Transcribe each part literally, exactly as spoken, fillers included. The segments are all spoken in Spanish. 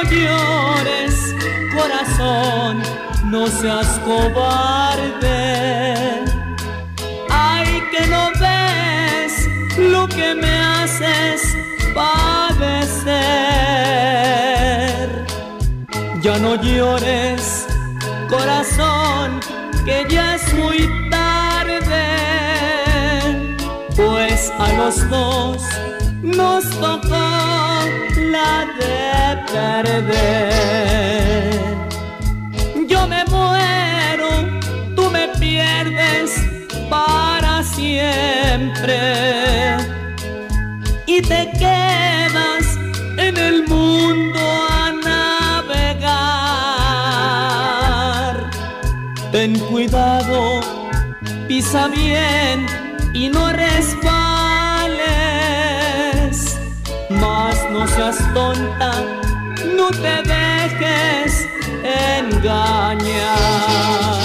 llores, corazón, no seas cobarde. Ay, que no ves lo que me haces padecer. Ya no llores, corazón, que ya es muy tarde, pues a los dos nos tocó la de perder. Yo me muero, tú me pierdes para siempre y te quedas en el mundo a navegar. Ten cuidado, pisa bien y no resbales, mas no seas tonta, no te dejes engañar.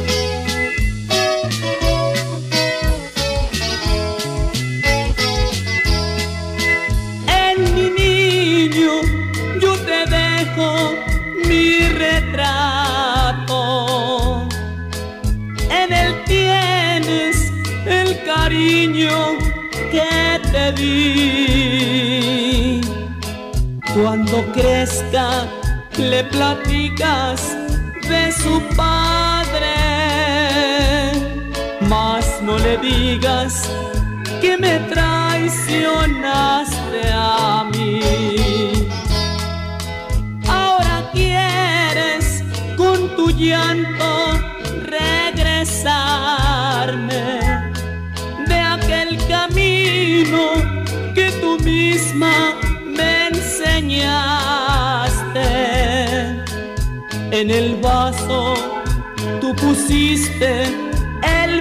En mi niño yo te dejo mi retrato, en él tienes el cariño que te di. Cuando crezca le platicas de su padre, mas no le digas que me traicionaste a mí. Ahora quieres con tu llanto regresarme de aquel camino que tú misma me enseñaste. En el vaso tú pusiste el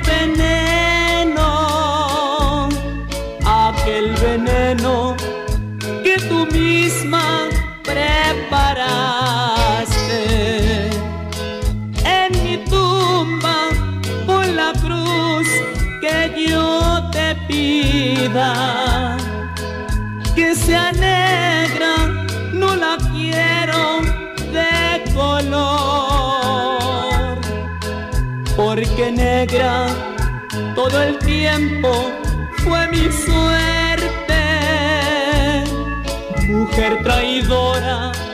veneno, aquel veneno que tú misma preparaste. En mi tumba pon la cruz que yo te pida, que sea negra, no la quiero de color, porque negra todo el tiempo fue mi suerte. Mujer traidora,